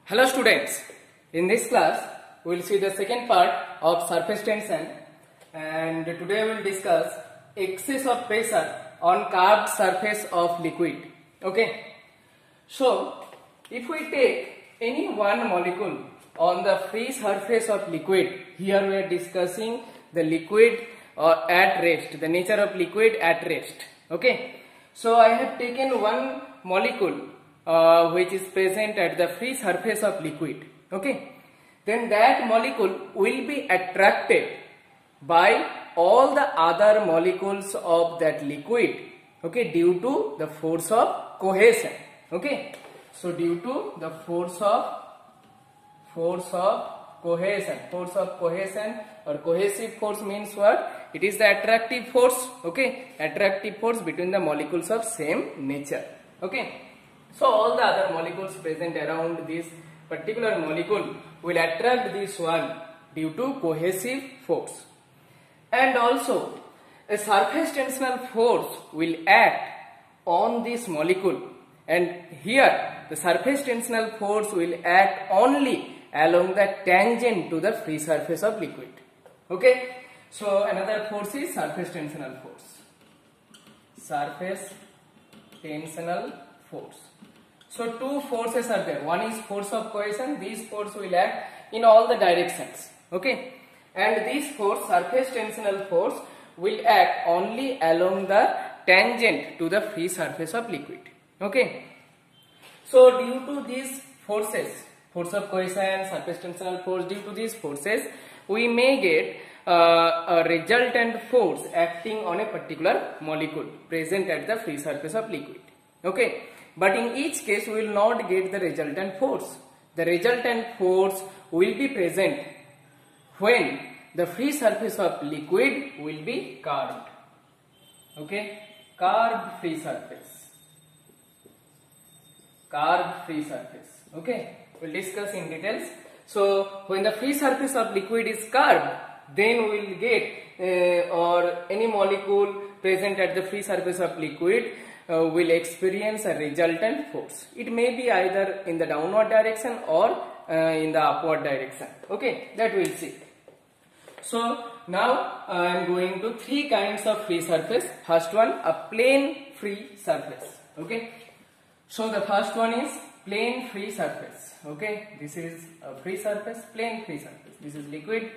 Hello students, in this class we will see the second part of surface tension, and today we will discuss excess of pressure on curved surface of liquid. Okay, so if we take any one molecule on the free surface of liquid, here we are discussing the liquid at rest, the nature of liquid at rest. Okay, so I have taken one molecule which is present at the free surface of liquid. Okay, then that molecule will be attracted by all the other molecules of that liquid, okay, due to the force of cohesion. Okay, so due to the force of cohesion or cohesive force means what? It is the attractive force, okay, attractive force between the molecules of same nature. Okay, so all the other molecules present around this particular molecule will attract this one due to cohesive force. And also a surface tensional force will act on this molecule, and here the surface tensional force will act only along the tangent to the free surface of liquid. Okay, so another force is surface tensional force. Surface tensional force. So two forces are there. One is force of cohesion. This force will act in all the directions. Okay, and this force, surface tensional force, will act only along the tangent to the free surface of liquid. Okay, so due to these forces, force of cohesion, surface tensional force, due to these forces we may get a resultant force acting on a particular molecule present at the free surface of liquid. Okay, but in each case we will not get the resultant force. The resultant force will be present when the free surface of liquid will be curved. Okay, curved free surface. Curved free surface. Okay, we'll discuss in details. So when the free surface of liquid is curved, then we will get or any molecule present at the free surface of liquid will experience a resultant force. It may be either in the downward direction or in the upward direction. Okay, that we will see. So now I am going to three kinds of free surface. First one, a plane free surface. Okay, so the first one is plane free surface. Okay, this is a free surface, plane free surface. This is liquid.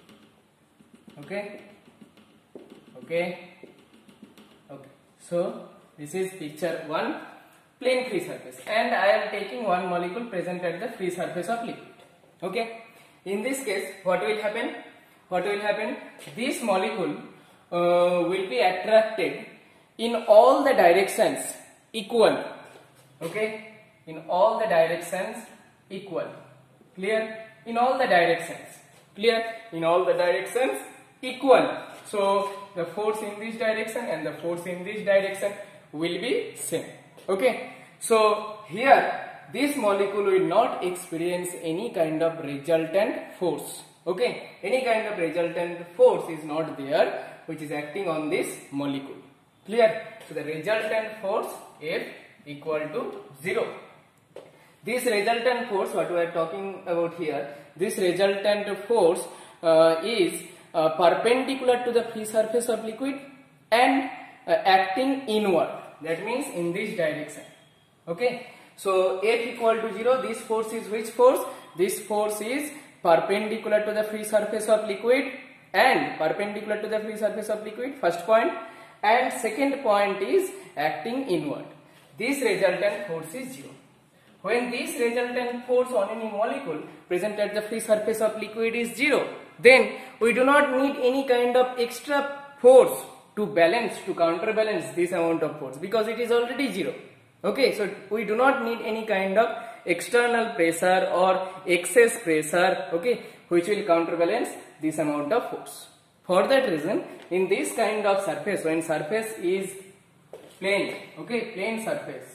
Okay, okay, okay. So this is picture 1, plane free surface, and I am taking one molecule present at the free surface of liquid. Okay, in this case what will happen? What will happen? This molecule will be attracted in all the directions equal. Okay, in all the directions equal. Clear? In all the directions. Clear? In all the directions equal. So the force in this direction and the force in this direction will be same. Okay, so here this molecule will not experience any kind of resultant force. Okay, any kind of resultant force is not there which is acting on this molecule. Clear? So the resultant force F equal to 0. This resultant force, what we are talking about here, this resultant force is perpendicular to the free surface of liquid and acting inward. That means in this direction. Okay, so F equal to 0. This force is which force? This force is perpendicular to the free surface of liquid and perpendicular to the free surface of liquid, first point, and second point is acting inward. This resultant force is 0. When this resultant force on any molecule present at the free surface of liquid is 0, then we do not need any kind of extra force to balance, to counterbalance this amount of force, because it is already 0. Okay, so we do not need any kind of external pressure or excess pressure, okay, which will counterbalance this amount of force. For that reason, in this kind of surface, when surface is plane, okay, plane surface.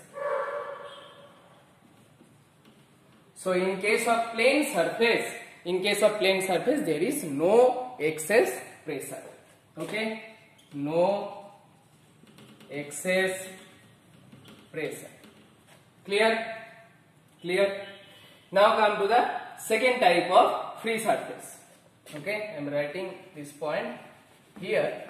So in case of plane surface, there is no excess pressure. Okay, no excess pressure. Clear? Clear? Now come to the second type of free surface. Okay, I am writing this point here.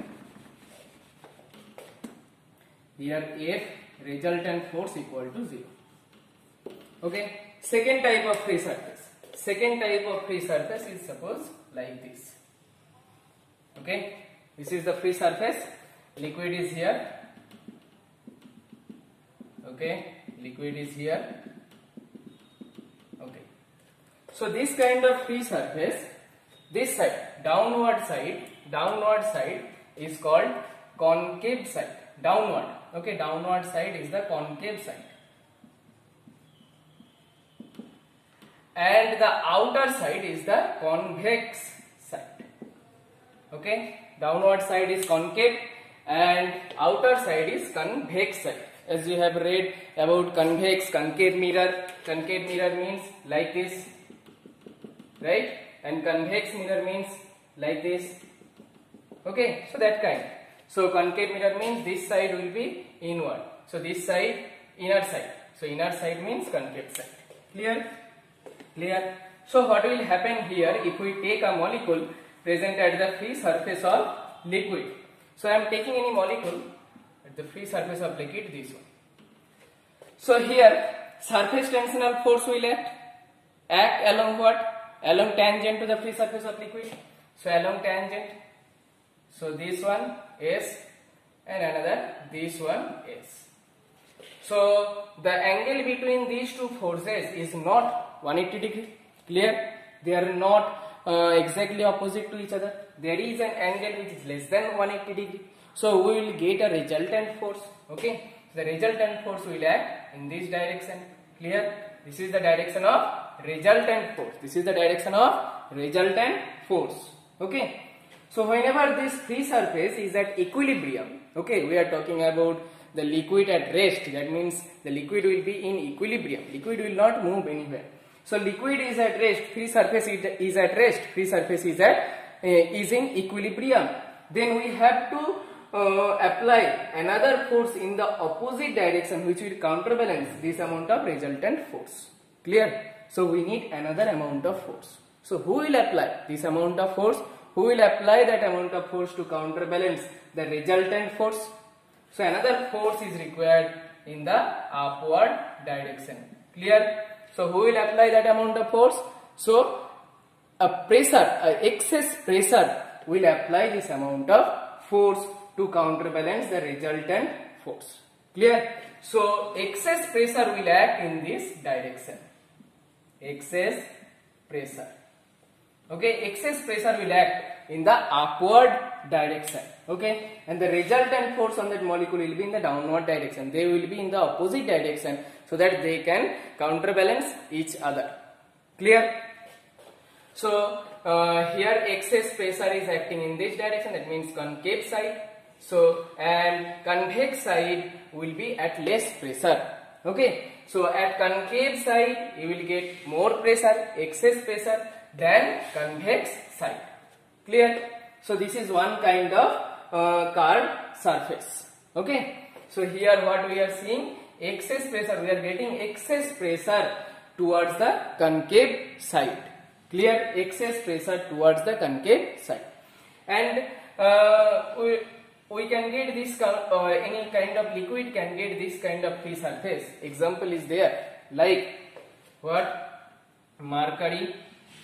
Here F resultant force equal to 0. Okay, second type of free surface. Second type of free surface is suppose like this. Okay, this is the free surface. Liquid is here. Okay, liquid is here. Okay, so this kind of free surface, this side, downward side is called concave side. Downward. Okay, downward side is the concave side. And the outer side is the convex side. Okay, downward side is concave and outer side is convex side. As you have read about concave mirror. Concave mirror means like this, right? And convex mirror means like this. Okay, so that kind. So concave mirror means this side will be inward. So this side, inner side. So inner side means concave side. Clear? Clear? So what will happen here if we take a molecule present at the free surface of liquid? So I am taking any molecule at the free surface of liquid, this one. So here surface tensional force will act along what? Along tangent to the free surface of liquid. So along tangent. So this one S and another this one S. So the angle between these two forces is not 180 degree. Clear? They are not exactly opposite to each other. There is an angle which is less than 180 degree. So we will get a resultant force. Okay. The resultant force will act in this direction. Clear? This is the direction of resultant force. This is the direction of resultant force. Okay. So whenever this free surface is at equilibrium, okay, we are talking about the liquid at rest. That means the liquid will be in equilibrium. Liquid will not move anywhere. So liquid is at rest. Free surface is at rest. Free surface is in equilibrium. Then we have to apply another force in the opposite direction, which will counterbalance this amount of resultant force. Clear? So we need another amount of force. So who will apply this amount of force? Who will apply that amount of force to counterbalance the resultant force? So another force is required in the upward direction. Clear? So who will apply that amount of force? So excess pressure will apply this amount of force to counterbalance the resultant force. Clear? So excess pressure will act in this direction. Excess pressure. Okay, excess pressure will act in the upward direction. Okay, and the resultant force on that molecule will be in the downward direction. They will be in the opposite direction so that they can counterbalance each other. Clear? So here excess pressure is acting in this direction, that means concave side. So and convex side will be at less pressure. Okay, so at concave side you will get more pressure, excess pressure than convex side. Clear? So this is one kind of curved surface. Okay, so here what we are seeing, excess pressure, we are getting excess pressure towards the concave side. Clear? Excess pressure towards the concave side. And we can get this any kind of liquid can get this kind of free surface. Example is there, like what? Mercury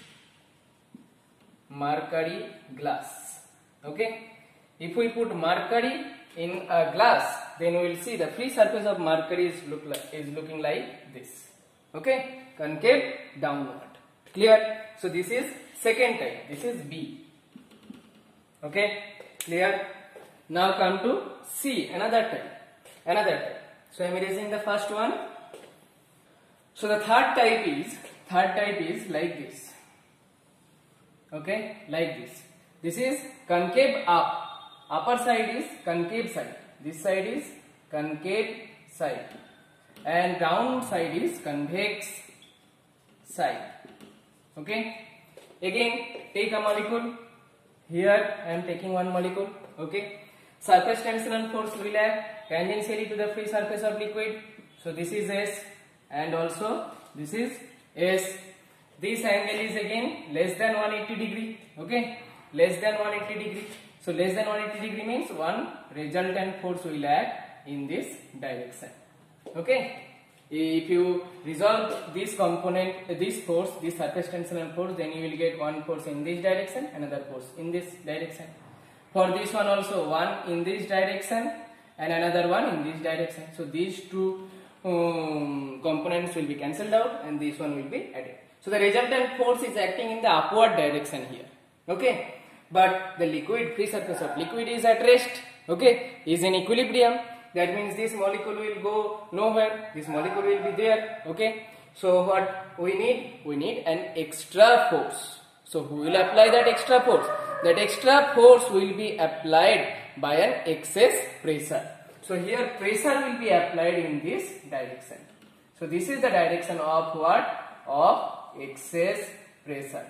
glass. Okay, if we put mercury in a glass, then we will see the free surface of mercury is looking like this. Okay, concave downward. Clear? So this is second type. This is B. Okay, clear? Now come to C, another type. So I am erasing the first one. So the third type is like this. Okay, like this. This is concave up. Upper side is concave side. This side is concave side. And down side is convex side. Okay. Again, take a molecule. Here I am taking one molecule. Okay. Surface tensional force will act tangentially to the free surface of liquid. So this is S and also this is S. this angle is again less than 180 degree. Okay, less than 180 degree. So less than 180 degree means one resultant force will act in this direction. Okay, if you resolve this component, this force, this surface tensional force, then you will get one force in this direction, another force in this direction. For this one also, one in this direction and another one in this direction. So these two components will be cancelled out and this one will be added. So the resultant force is acting in the upward direction here. Okay, but the liquid, free surface of liquid is at rest. Okay, is in equilibrium. That means this molecule will go nowhere. This molecule will be there. Okay, so what we need? We need an extra force. So who will apply that extra force? That extra force will be applied by an excess pressure. So here pressure will be applied in this direction. So this is the direction of what? Of excess pressure.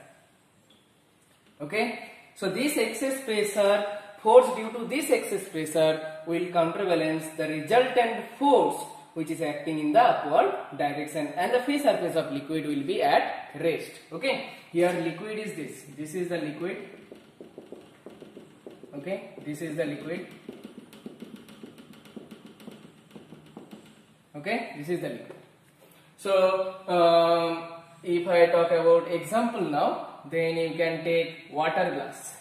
Okay. So this excess pressure, force due to this excess pressure will counterbalance the resultant force which is acting in the upward direction, and the free surface of liquid will be at rest. Okay. Here liquid is this. This is the liquid. Okay. This is the liquid. Okay, this is the liquid. So if I talk about example now, then you can take water glass.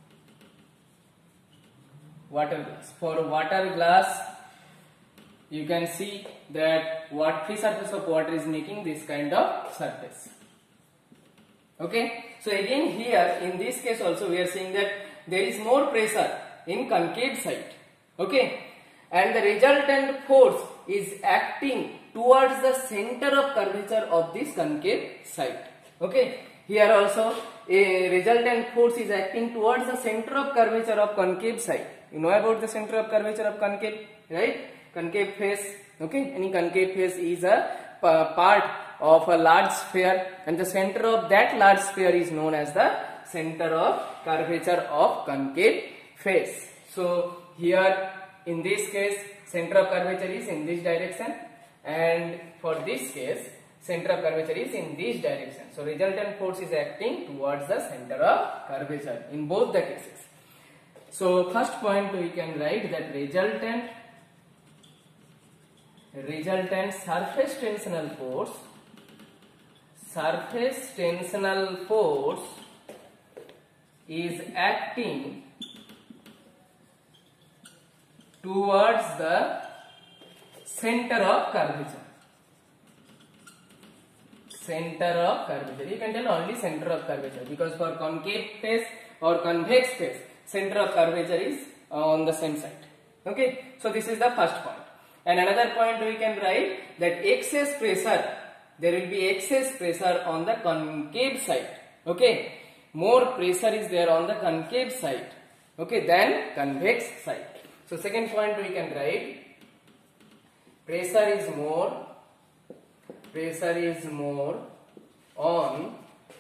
Water glass. For water glass, you can see that what free surface of water is making this kind of surface. Okay, so again here in this case also we are seeing that there is more pressure in concave side. Okay, and the resultant force is acting towards the center of curvature of this concave side. Okay, here also a resultant force is acting towards the center of curvature of concave side. You know about the center of curvature of concave, right? Concave face. Okay, any concave face is a part of a large sphere, and the center of that large sphere is known as the center of curvature of concave face. So here in this case, center of curvature is in this direction, and for this case center of curvature is in this direction. So resultant force is acting towards the center of curvature in both the cases. So first point we can write that resultant surface tensional force is acting towards the center of curvature. Center of curvature. You can tell only center of curvature, because for concave face or convex face, center of curvature is on the same side. Okay, so this is the first point. And another point we can write that excess pressure, there will be excess pressure on the concave side. Okay, more pressure is there on the concave side, okay, than convex side. So second point we can write pressure is more on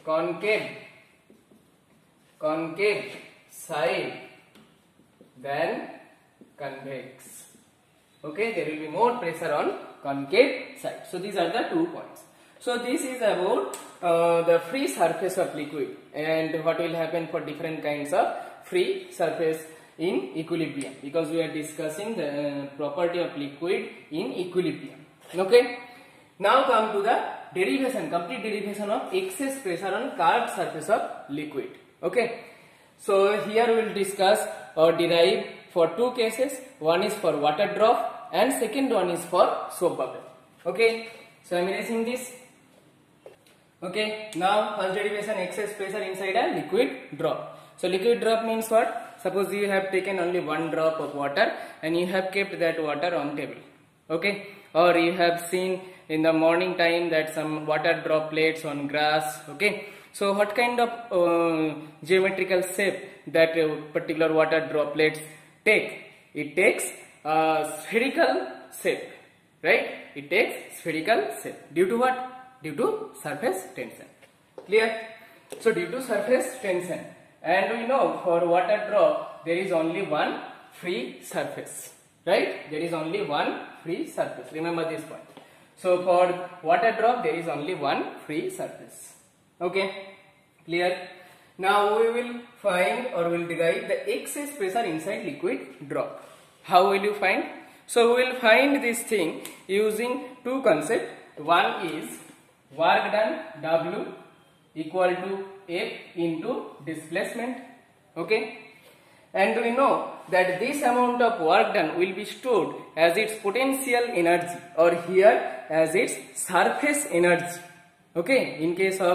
concave side than convex. Okay, there will be more pressure on concave side. So these are the 2 points. So this is about the free surface of liquid and what will happen for different kinds of free surface in equilibrium, because we are discussing the property of liquid in equilibrium. Okay, now come to the derivation, complete derivation of excess pressure on curved surface of liquid. Okay, so here we will discuss or derive for 2 cases. One is for water drop and second one is for soap bubble. Okay, so I am erasing this. Okay, now first derivation, excess pressure inside a liquid drop. So liquid drop means what? Suppose you have taken only 1 drop of water and you have kept that water on table. Okay, or you have seen in the morning time that some water droplets on grass. Okay, so what kind of geometrical shape that particular water droplets take? It takes a spherical shape, right? It takes spherical shape. Due to what? Due to surface tension. Clear? So due to surface tension, and we know for water drop there is only one free surface, right? There is only one free surface. Remember this point. So for water drop there is only one free surface. Okay, clear. Now we will find or will derive the excess pressure inside liquid drop. How will you find? So we will find this thing using two concepts. One is work done W equal to F into displacement. Okay, and we know that this amount of work done will be stored as its potential energy, or here as its surface energy. Okay, in case of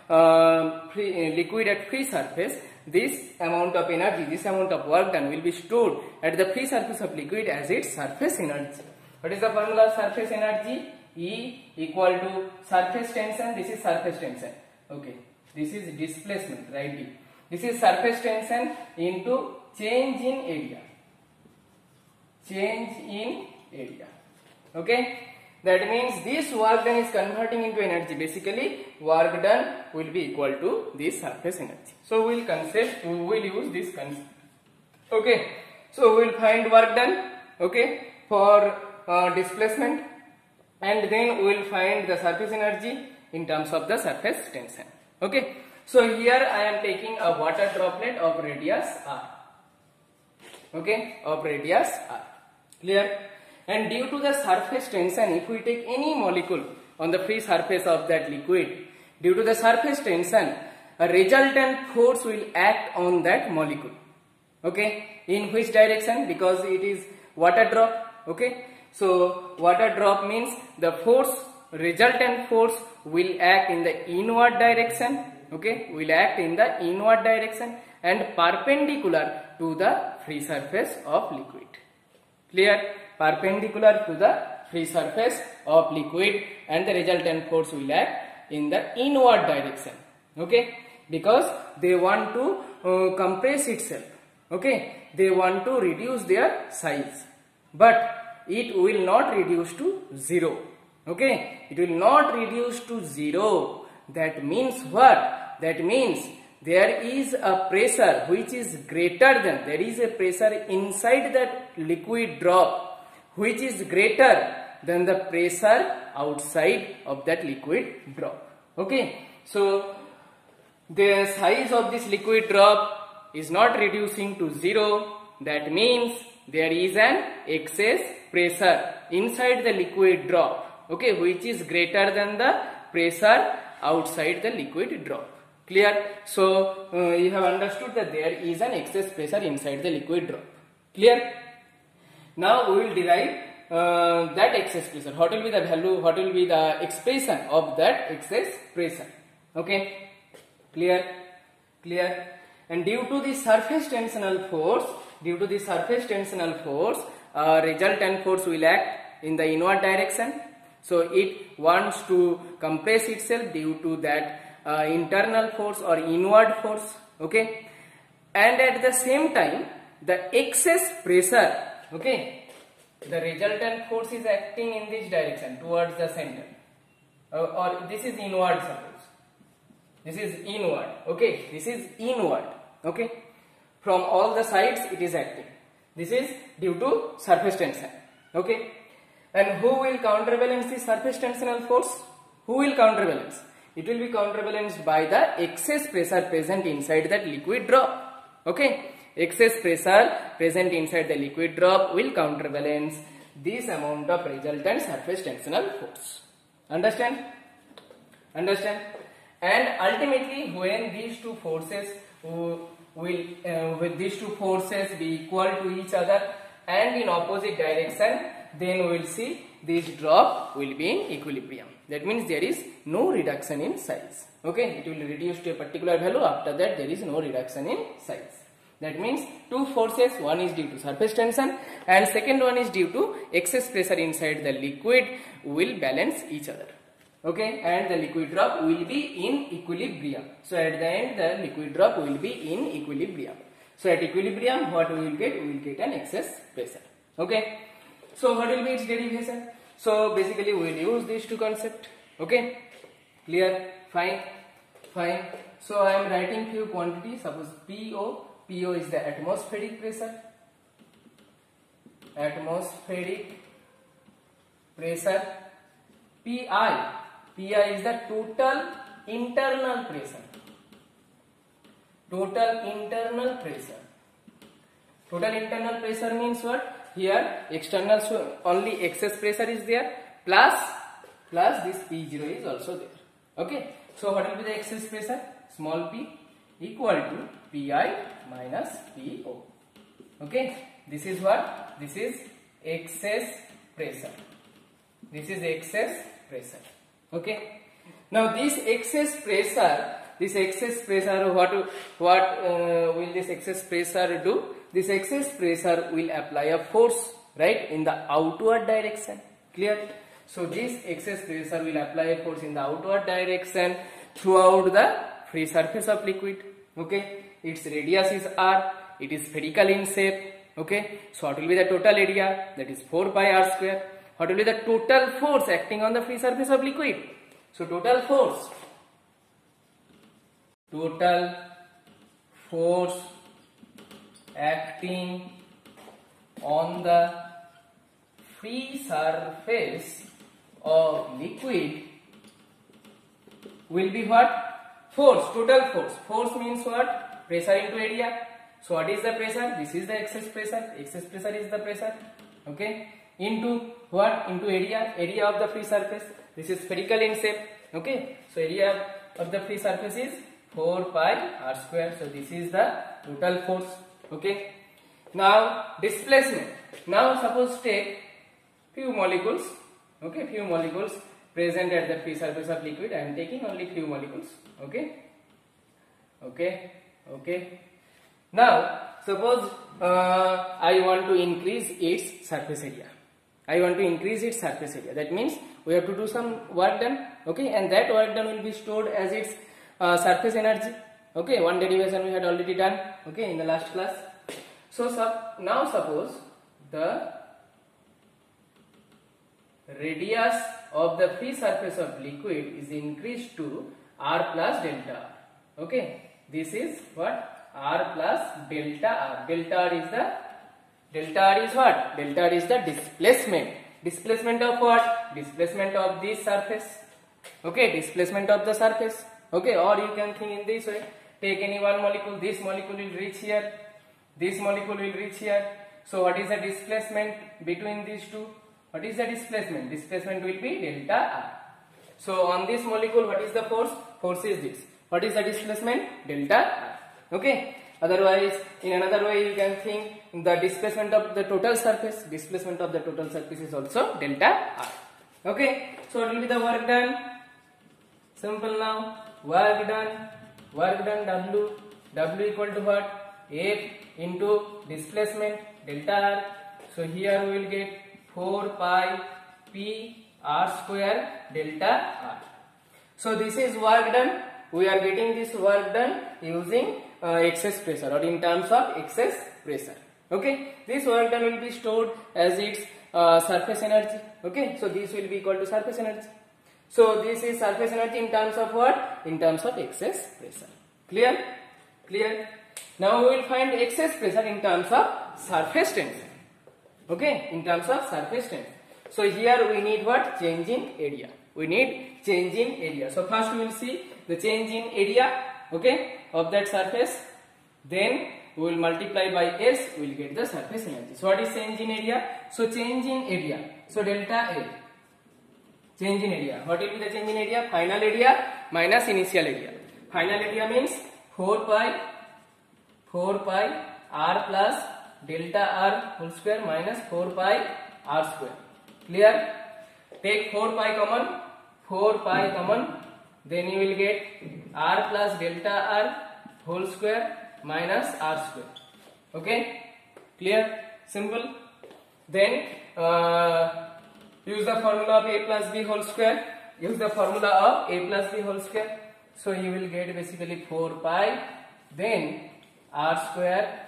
liquid at free surface, this amount of energy, this amount of work done will be stored at the free surface of liquid as its surface energy. What is the formula of surface energy? E equal to surface tension. This is surface tension. Okay, this is displacement, right? This is surface tension into change in area. Change in area. Okay. That means this work done is converting into energy. Basically, work done will be equal to this surface energy. So we will use this concept. Okay. So we will find work done. Okay, for displacement, and then we will find the surface energy in terms of the surface tension. Okay. So here I am taking a water droplet of radius r. Okay, of radius r. Clear? And due to the surface tension, if we take any molecule on the free surface of that liquid, due to the surface tension, a resultant force will act on that molecule. Okay, in which direction? Because it is water drop. Okay, so water drop means the force, resultant force will act in the inward direction. Okay, will act in the inward direction and perpendicular to the free surface of liquid. Clear? Perpendicular to the free surface of liquid, and the resultant force will act in the inward direction. Okay, because they want to compress itself. Okay, they want to reduce their size, but it will not reduce to 0. Okay, it will not reduce to 0. That means what? That means there is a pressure which is greater than, there is a pressure inside that liquid drop which is greater than the pressure outside of that liquid drop. Okay, so the size of this liquid drop is not reducing to 0. That means there is an excess pressure inside the liquid drop, okay, which is greater than the pressure outside the liquid drop. Clear? So you have understood that there is an excess pressure inside the liquid drop. Clear? Now we will derive that excess pressure. What will be the value? What will be the expression of that excess pressure? Okay, clear? Clear? And due to the surface tensional force, resultant force will act in the inward direction. So it wants to compress itself due to that internal force or inward force. Okay, and at the same time, the excess pressure. Okay, the resultant force is acting in this direction towards the center, or this is inward, suppose this is inward. Okay, this is inward. Okay, from all the sides it is acting. This is due to surface tension. Okay, and who will counterbalance the surface tensional force? Who will counterbalance? It will be counterbalanced by the excess pressure present inside that liquid drop. Okay, excess pressure present inside the liquid drop will counterbalance this amount of resultant surface tensional force. Understand? Understand? And ultimately, when these two forces with these two forces be equal to each other and in opposite direction, then we will see this drop will be in equilibrium. That means there is no reduction in size. Okay, it will reduce to a particular value. After that, there is no reduction in size. That means two forces, one is due to surface tension and second one is due to excess pressure inside the liquid, will balance each other. Okay, and the liquid drop will be in equilibrium. So at the end, the liquid drop will be in equilibrium. So at equilibrium, what we will get? We will get an excess pressure. Okay, so what will be its derivation? So basically we will use these two concepts. Okay, clear? Fine, fine. So I am writing few quantities. Suppose PO. PO is the atmospheric pressure. Atmospheric pressure. PI. PI is the total internal pressure. Total internal pressure. Total internal pressure means what? Here external, so only excess pressure is there, plus this P0 is also there. Okay. So what will be the excess pressure? Small p equal to Pi minus Po. Okay. This is what? This is excess pressure. This is excess pressure. Okay. Now this excess pressure, what will this excess pressure do? This excess pressure will apply a force, right, in the outward direction. Clear? So this excess pressure will apply a force in the outward direction throughout the free surface of liquid. Okay. Its radius is r. It is spherical in shape. Okay. So what will be the total area? That is 4 pi r square. What will be the total force acting on the free surface of liquid? So total force acting on the free surface of liquid will be what? Force, total force. Force means what? Pressure into area. So what is the pressure? This is the excess pressure. Excess pressure is the pressure. Okay. Into what? Into area of the free surface. This is spherical in shape. Okay. So area of the free surface is 4 pi r square. So this is the total force. Okay. Now displacement. Now suppose take few molecules. Okay, few molecules present at the free surface of liquid. I am taking only few molecules. Okay. Now suppose I want to increase its surface area. That means we have to do some work done. Okay, and that work done will be stored as its surface energy. Okay, one derivation we had already done. Okay, in the last class. So now suppose the radius of the free surface of liquid is increased to r plus delta r. Okay, this is what? R plus delta r. Delta r is what? Delta r is the displacement. Displacement of what? Displacement of this surface. Okay, displacement of the surface. Okay, or you can think in this way. Take any one molecule. This molecule will reach here. This molecule will reach here. So what is the displacement between these two? What is the displacement? Displacement will be delta r. So on this molecule, what is the force? Force is this. What is the displacement? Delta r. Okay. Otherwise, in another way, you can think the displacement of the total surface. Displacement of the total surface is also delta r. Okay. So what will be the work done? Simple now. Work done. W equal to what? F into displacement delta r. So here we will get 4 pi p r square delta r. So this is work done. We are getting this work done using excess pressure, or in terms of excess pressure. Okay, this work done will be stored as its surface energy. Okay, so this will be equal to surface energy. So this is surface energy in terms of what? In terms of excess pressure. Clear? Now we will find excess pressure in terms of surface tension. Okay, in terms of surface tension. So here we need what? Change in area. So first we will see the change in area, okay, of that surface. Then we will multiply by S, we will get the surface energy. So what is change in area? So change in area. So delta A. Change in area. What will be the change in area? Final area minus initial area. Final area means 4 pi r plus delta r whole square minus 4 pi r square. Clear? Take 4 pi common, then you will get r plus delta r whole square minus r square. Okay? Clear? Simple. Then use the formula of a plus b whole square. So you will get basically 4 pi, then r square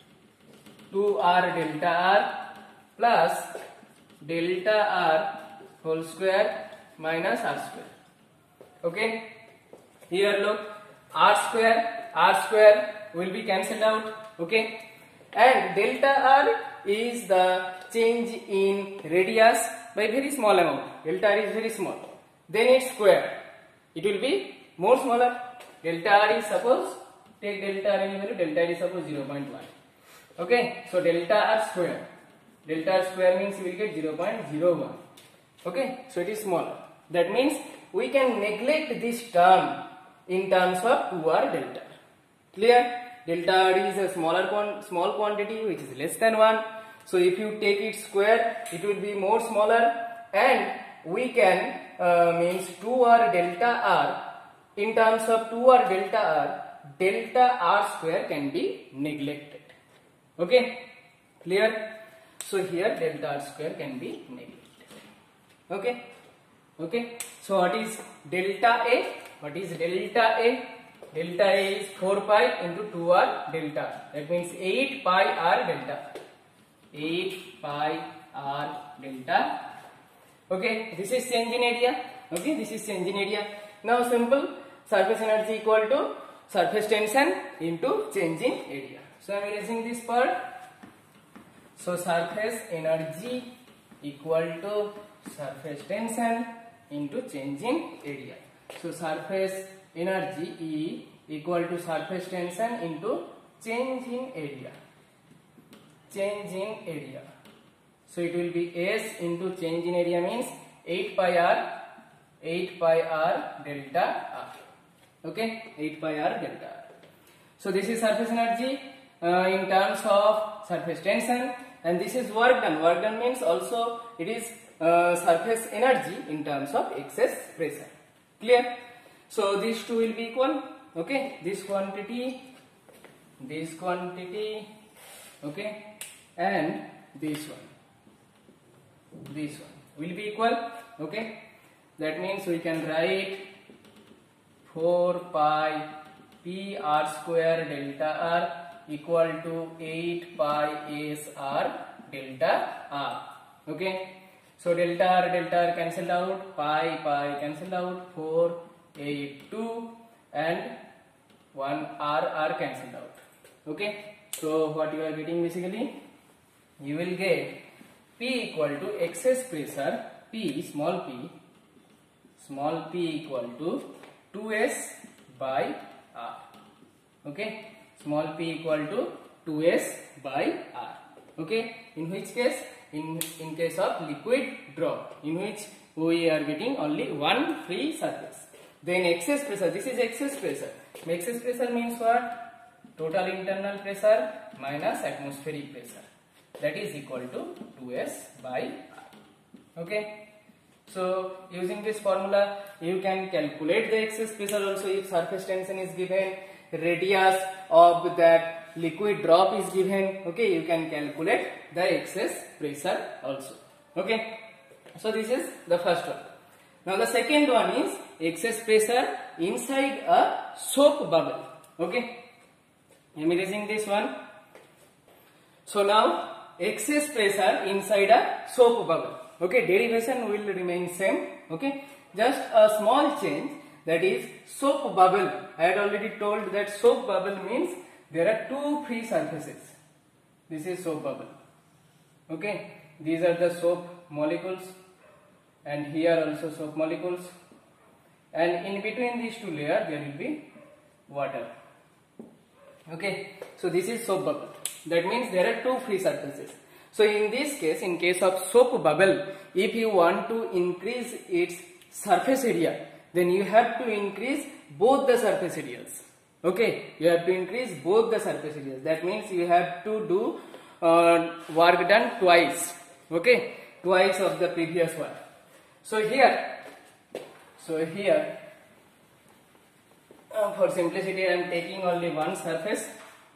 2r delta r plus delta r whole square minus r square. Okay, here look, r square will be cancelled out. Okay, and delta r is the change in radius by very small amount. Delta r is very small. Then its square, it will be more smaller. Delta R is suppose, take delta R any value, delta R is suppose 0.1. Okay, so delta R square. Delta R square means you will get 0.01. Okay, so it is smaller. That means we can neglect this term in terms of 2R delta R. Clear? Delta R is a small quantity which is less than 1. So if you take it square, it will be more smaller, and we can means 2R delta R. In terms of 2R delta R square can be neglected. Okay, clear? So here delta R square can be neglected. Okay, okay. So what is delta A? What is delta A? Delta A is 4 pi into 2R delta R. That means 8 pi R delta. 8 pi R delta. Okay, this is change in area. Okay, this is change in area. Now simple, surface energy equal to surface tension into change in area. So I am erasing this part. So surface energy equal to surface tension into change in area. So surface energy E equal to surface tension into change in area. Change in area. So it will be S into change in area means 8 pi R delta R. Okay, 8 pi R delta R. So this is surface energy in terms of surface tension, and this is work done. Work done means also it is surface energy in terms of excess pressure. Clear? So these two will be equal. Okay, this quantity, okay, and this one will be equal. Okay, that means we can write 4 pi P R square delta R equal to 8 pi S R delta R. Okay, so delta R cancelled out, pi cancelled out, 4, 8, 2 and 1 R cancelled out. Okay, so what you are getting basically, you will get P equal to excess pressure, P small p equal to 2S by R. Okay, small p equal to 2S by R. Okay, in which case, in case of liquid drop, in which we are getting only one free surface. Then excess pressure, this is excess pressure. Excess pressure means what? Total internal pressure minus atmospheric pressure. That is equal to 2S by R. Okay. So using this formula, you can calculate the excess pressure also. If surface tension is given, radius of that liquid drop is given. Okay, you can calculate the excess pressure also. Okay. So this is the first one. Now the second one is excess pressure inside a soap bubble. Okay, I am erasing this one. So now excess pressure inside a soap bubble. Okay, derivation will remain same. Okay, just a small change, that is soap bubble. I had already told that soap bubble means there are two free surfaces. This is soap bubble. Okay, these are the soap molecules, and here also soap molecules, and in between these two layers there will be water. Okay, so this is soap bubble. That means there are two free surfaces. So in this case, in case of soap bubble, if you want to increase its surface area, then you have to increase both the surface areas. Okay, you have to increase both the surface areas. That means you have to do work done twice. Okay, twice of the previous one. So here, for simplicity I am taking only one surface.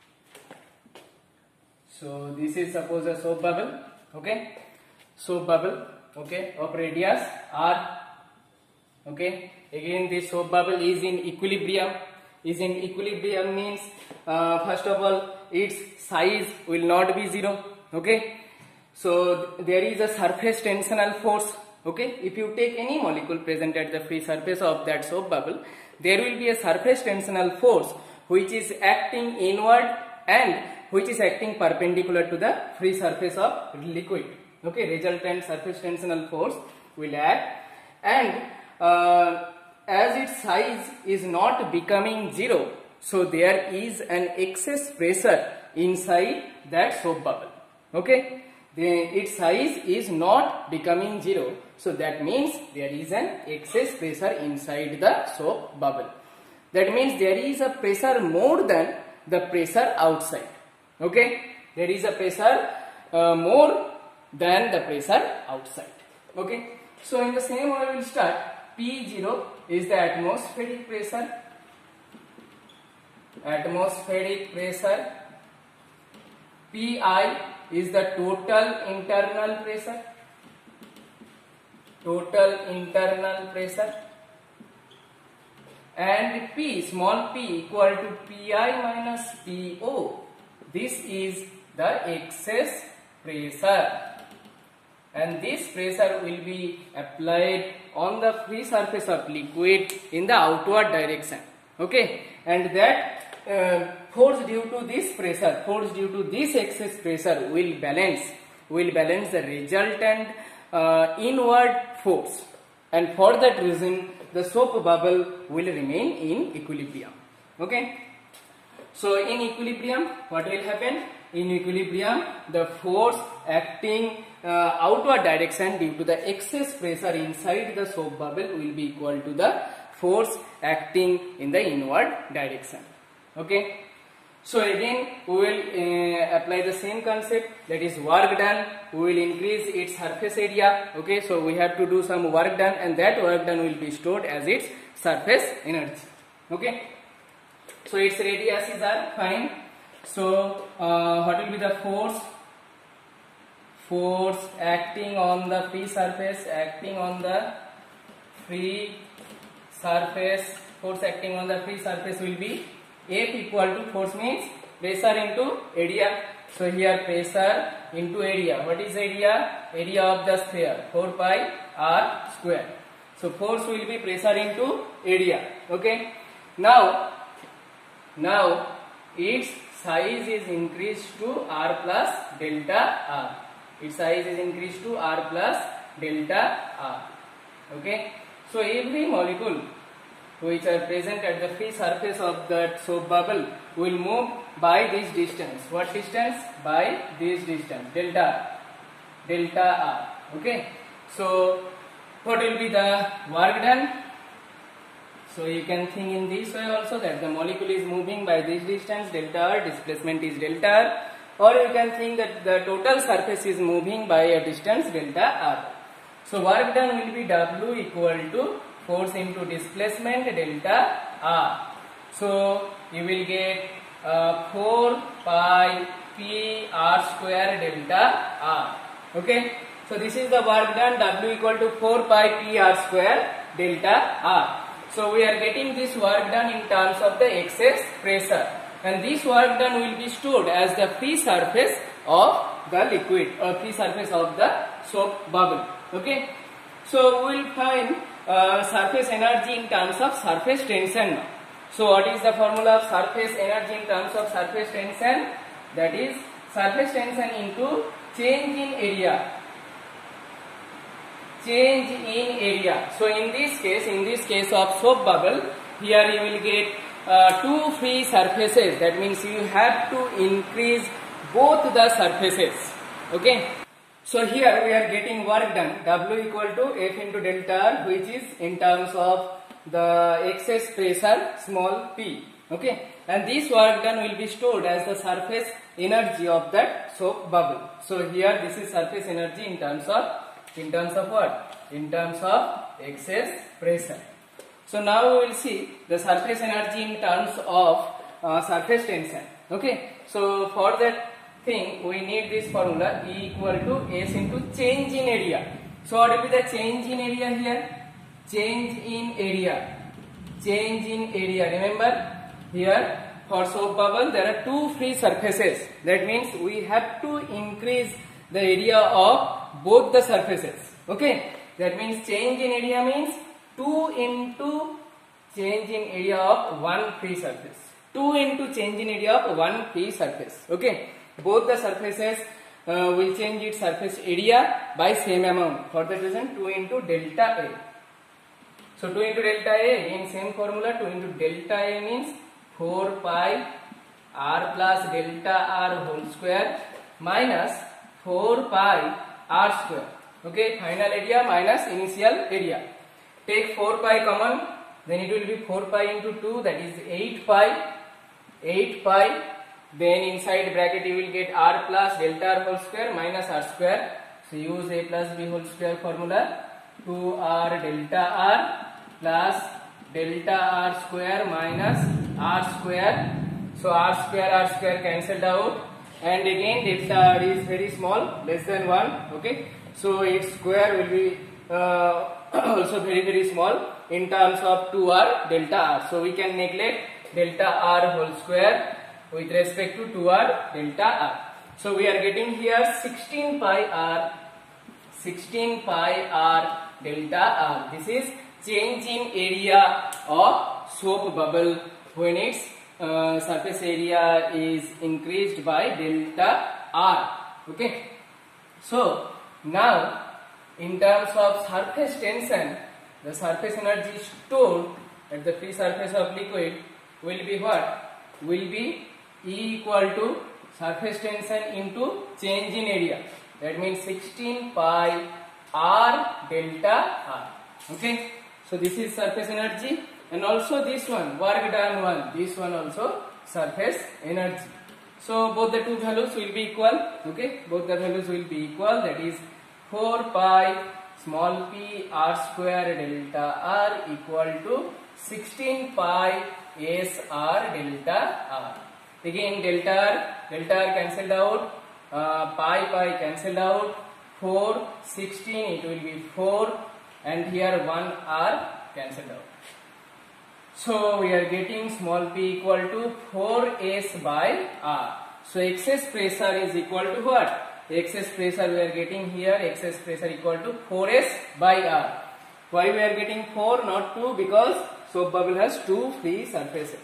So this is suppose a soap bubble. Okay, soap bubble. Okay, of radius R. Okay, again this soap bubble is in equilibrium. Is in equilibrium means first of all its size will not be 0. Okay, so there is a surface tensional force. Okay, if you take any molecule present at the free surface of that soap bubble, there will be a surface tensional force which is acting inward and which is acting perpendicular to the free surface of liquid. Okay, resultant surface tensional force will act, and as its size is not becoming zero, so there is an excess pressure inside that soap bubble. Okay, its size is not becoming zero, so that means there is an excess pressure inside the soap bubble. That means there is a pressure more than the pressure outside. Okay, there is a pressure more than the pressure outside. Okay, so in the same way we will start. P0 is the atmospheric pressure. Atmospheric pressure. Pi is the total internal pressure. Total internal pressure. And P, small p, equal to Pi minus Po. This is the excess pressure. And this pressure will be applied on the free surface of liquid in the outward direction. Okay, and that force due to this pressure, force due to this excess pressure will balance the resultant inward force, and for that reason the soap bubble will remain in equilibrium. Okay, so in equilibrium what will happen? In equilibrium, the force acting outward direction due to the excess pressure inside the soap bubble will be equal to the force acting in the inward direction. Okay, so again we will apply the same concept, that is work done. We will increase its surface area. Okay, so we have to do some work done, and that work done will be stored as its surface energy. Okay, so its radiuses are fine. So what will be the force? Force acting on the free surface, force acting on the free surface will be F equal to, force means pressure into area. So here pressure into area. What is area? Area of the sphere, 4 pi r square. So force will be pressure into area. Okay. Now its size is increased to r plus delta r. Its size is increased to r plus delta r. Okay. So every molecule which are present at the free surface of that soap bubble will move by this distance. What distance? By this distance, delta r. Okay. So what will be the work done? So you can think in this way also, that the molecule is moving by this distance, delta r, displacement is delta r, or you can think that the total surface is moving by a distance delta r. So work done will be W equal to force into displacement delta r. So you will get 4 pi p r square delta r. Okay. So this is the work done, W equal to 4 pi p r square delta r. So we are getting this work done in terms of the excess pressure, and this work done will be stored as the free surface of the liquid, or free surface of the soap bubble. Okay. So we will find surface energy in terms of surface tension. So what is the formula of surface energy in terms of surface tension? That is surface tension into change in area. Change in area. So in this case of soap bubble, here you will get two free surfaces. That means you have to increase both the surfaces. Okay. So here we are getting work done, W equal to F into delta R, which is in terms of the excess pressure, small p. Okay. And this work done will be stored as the surface energy of that soap bubble. So here this is surface energy in terms of what? In terms of excess pressure. So now we will see the surface energy in terms of surface tension. Okay. So for that thing we need this formula, E equal to S into change in area. So what will be the change in area here? Change in area. Change in area. Remember here for soap bubble there are two free surfaces. That means we have to increase the area of both the surfaces. Okay. That means change in area means 2 into change in area of one free surface. 2 into change in area of one free surface. Okay. Both the surfaces will change its surface area by same amount. For that reason 2 into delta A. So 2 into delta A in same formula, 2 into delta A means 4 pi r plus delta r whole square minus 4 pi r square. Okay, final area minus initial area. Take 4 pi common, then it will be 4 pi into 2, that is 8 pi. 8 pi, then inside bracket you will get r plus delta r whole square minus r square. So use a plus b whole square formula. 2r delta r plus delta r square minus r square. So r square cancelled out, and again delta r is very small, less than 1. Okay, so its square will be also very small in terms of 2r delta r. So we can neglect delta r whole square with respect to 2r delta r. So we are getting here 16 pi r delta r. This is change in area of soap bubble when its surface area is increased by delta r. Okay, so now in terms of surface tension, the surface energy stored at the free surface of liquid will be what? Will be E equal to surface tension into change in area. That means 16 pi r delta r. Okay, so this is surface energy, and also this one work done one, this one also surface energy. So both the two values will be equal. Okay, both the values will be equal, that is 4 pi small p r square delta r equal to 16 pi s r delta r. Again delta r cancelled out, pi cancelled out, 4, 16, it will be 4, and here 1 r cancelled out. So we are getting small p equal to 4s by r. So excess pressure is equal to what? Excess pressure we are getting here, excess pressure equal to 4s by r. Why we are getting 4 not 2? Because soap bubble has 2 free surfaces.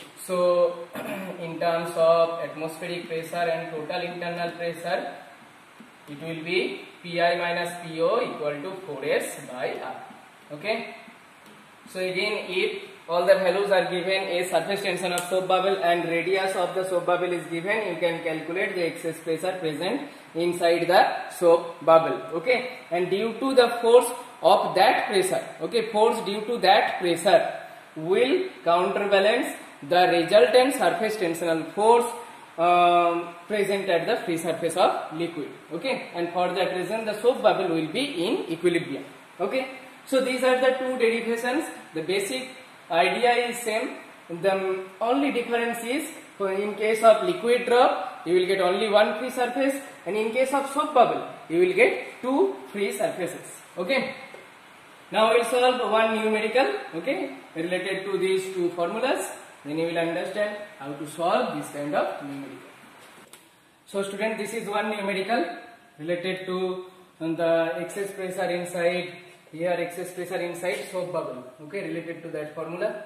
So in terms of atmospheric pressure and total internal pressure, it will be Pi minus Po equal to 4s by r. Okay, so again, if all the values are given, a surface tension of soap bubble and radius of the soap bubble is given, you can calculate the excess pressure present inside the soap bubble. Okay, and due to the force of that pressure, okay, force due to that pressure will counterbalance the resultant surface tensional force present at the free surface of liquid. Okay, and for that reason the soap bubble will be in equilibrium. Okay, so these are the two derivations. The basic idea is same. The only difference is, in case of liquid drop you will get only one free surface, and in case of soap bubble you will get two free surfaces. Okay, now we will solve one numerical, okay, related to these two formulas. Then you will understand how to solve this kind of numerical. So student, this is one numerical related to the excess pressure inside, here excess pressure inside soap bubble, okay, related to that formula.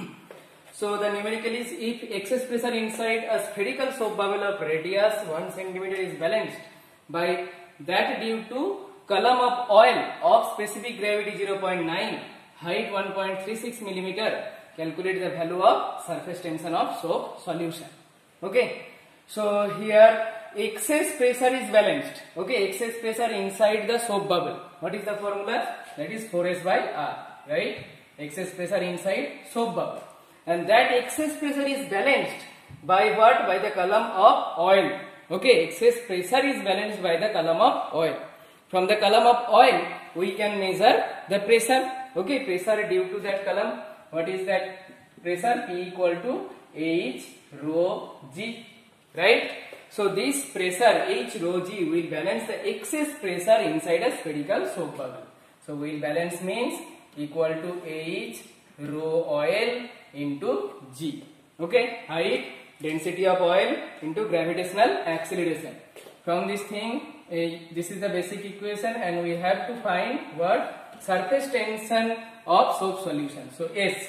So the numerical is, if excess pressure inside a spherical soap bubble of radius 1 cm is balanced by that due to column of oil of specific gravity 0.9, height 1.36 mm, calculate the value of surface tension of soap solution. Okay, so here excess pressure is balanced. Okay, excess pressure inside the soap bubble. What is the formula? That is 4s by r, right? Excess pressure inside soap bubble, and that excess pressure is balanced by what? By the column of oil. Okay, excess pressure is balanced by the column of oil. From the column of oil we can measure the pressure. Okay, pressure due to that column. What is that pressure? P equal to H rho G, right? So this pressure H rho G will balance the excess pressure inside a spherical soap bubble. So will balance means equal to H rho oil into G. Okay, height, density of oil into gravitational acceleration. From this thing, this is the basic equation, and we have to find what? Surface tension of soap solution. So S,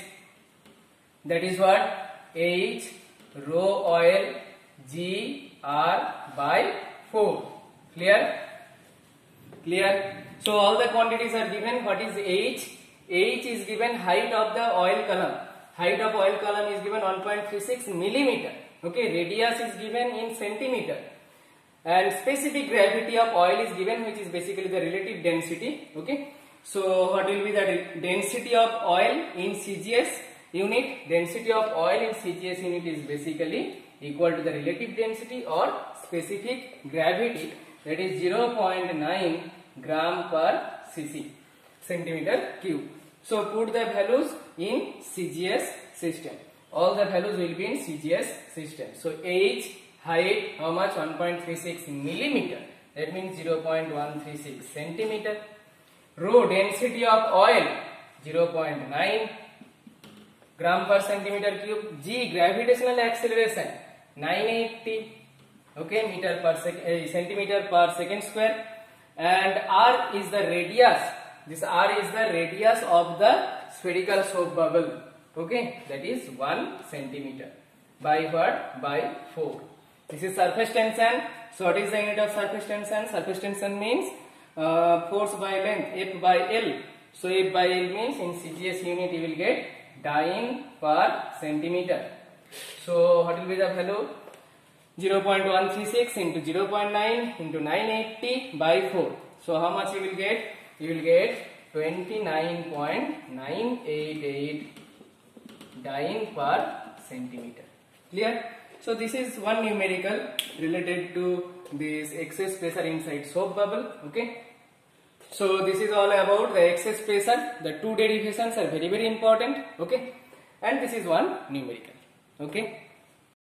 that is what? H rho oil G R by 4. Clear? Clear? So all the quantities are given. What is H? H is given height of the oil column. Height of oil column is given 1.36 millimeter. Okay, radius is given in centimeter. And specific gravity of oil is given, which is basically the relative density. Okay, so what will be the density of oil in CGS unit? Density of oil in CGS unit is basically equal to the relative density or specific gravity, that is 0.9 gram per cc, centimeter cube. So put the values in CGS system. All the values will be in CGS system. So H, height, how much? 1.36 millimeter. That means 0.136 centimeter. Rho, density of oil, 0.9 gram per centimeter cube. G, gravitational acceleration, 980, okay, meter per centimeter per second square. And R is the radius. This R is the radius of the spherical soap bubble. Okay, that is 1 centimeter. By what? By 4. This is surface tension. So what is the unit of surface tension? Surface tension means force by length, F by L. So F by L means in CGS unit you will get dyne per centimeter. So what will be the value? 0.136 into 0.9 into 980 by 4. So how much you will get? You will get 29.988 dyne per centimeter. Clear? So this is one numerical related to this excess pressure inside soap bubble. Okay. So this is all about the excess pressure. The two derivations are very important. Okay. And this is one numerical. Okay.